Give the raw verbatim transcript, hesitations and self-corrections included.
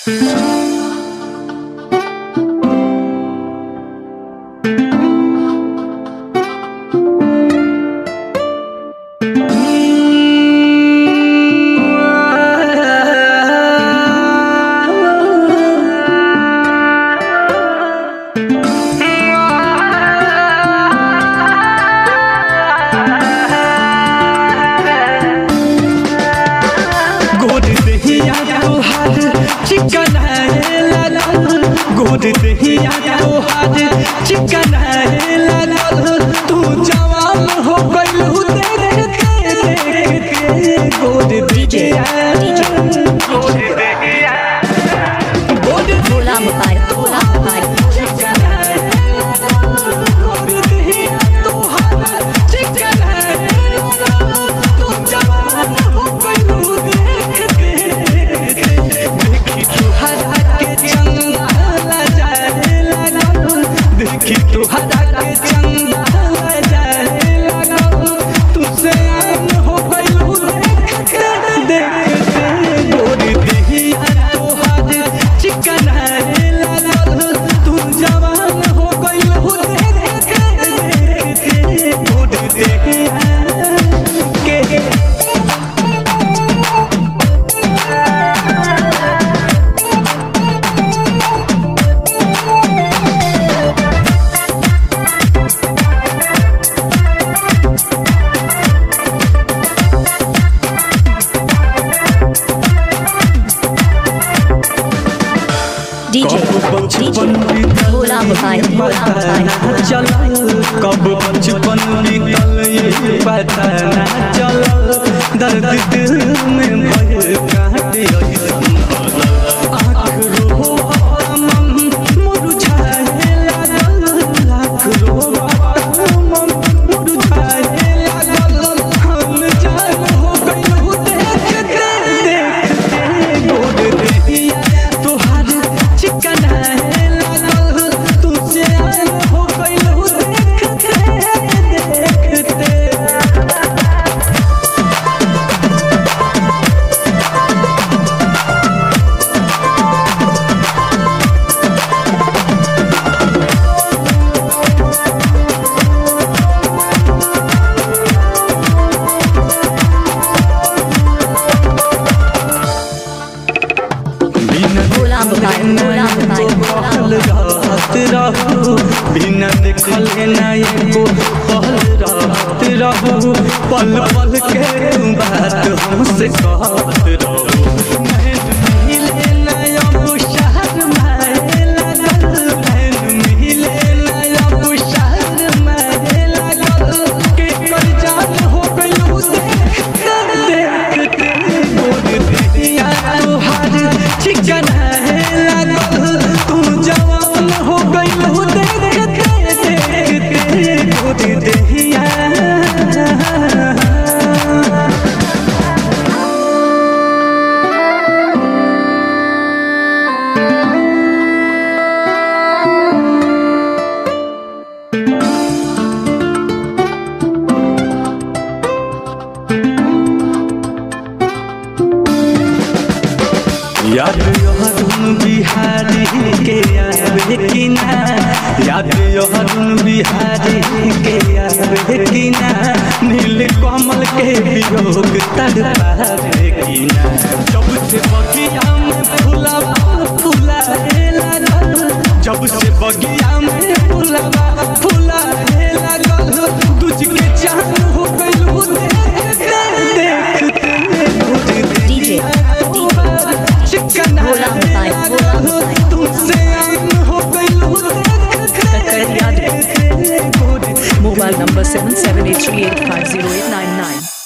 चिकन है लाल गोद दहिया तोहार चिकन है लाल तू जवान हो गइलू देख देख के गोद दहिया गोद दहिया गोद भोला मुबारक भोला मुबारक चिकन है गोद दहिया तोहार चिकन है तू जवान हो गइलू देख देख देखी तुहरा के चंदा जाए लागल देखी तुहरा के चंदा जाए लागल तुझसे आन हो गइलू देख देख गोद दहिया तोहार चिकन है लागल तू जवान हो गइलू देख देख गोद दहिया के डीजे डीजे भोला मुबारक भोला मुबारक चल कब बचपन बीतल ये पता ना चल दर्द दिल में भय काटे आँख रो मन मुरझाए लागल आँख रो मन मुरझाए लागल हम जान हो गइलू देख देख गोद दहिया तोहार चिकन है लागल तुझसे आन हो गइलू देख देख देख भोला मुबारक भोला मुबारक रहत रहू बिना देखल ना एको पल रहत रहू पल पल के तू बात हमसे कहत रहू मिले ना अब शहर मारे लागल मिले ना अब शहर मारे लागल के कर जान हो गइलू देख देख गोद दहिया तोहार चिकन है लागल तू जवान हो गइलू देख देख गोद दहिया याद यहरुन बिहारी के आवे कि ना याद यहरुन बिहारी के आवे कि ना नील कमल के वियोग तड़पावे कि ना जब से बगिया में फूलवा फूलाए लागल जब से बगिया में फूलवा फूलाए लागल तुझ के जान हो गइलू देख देख गोद डीजे चिकन भोला मुबारक भोला मुबारक तुझसे आन हो गइलू mobile number seven seven eight three eight five zero eight nine nine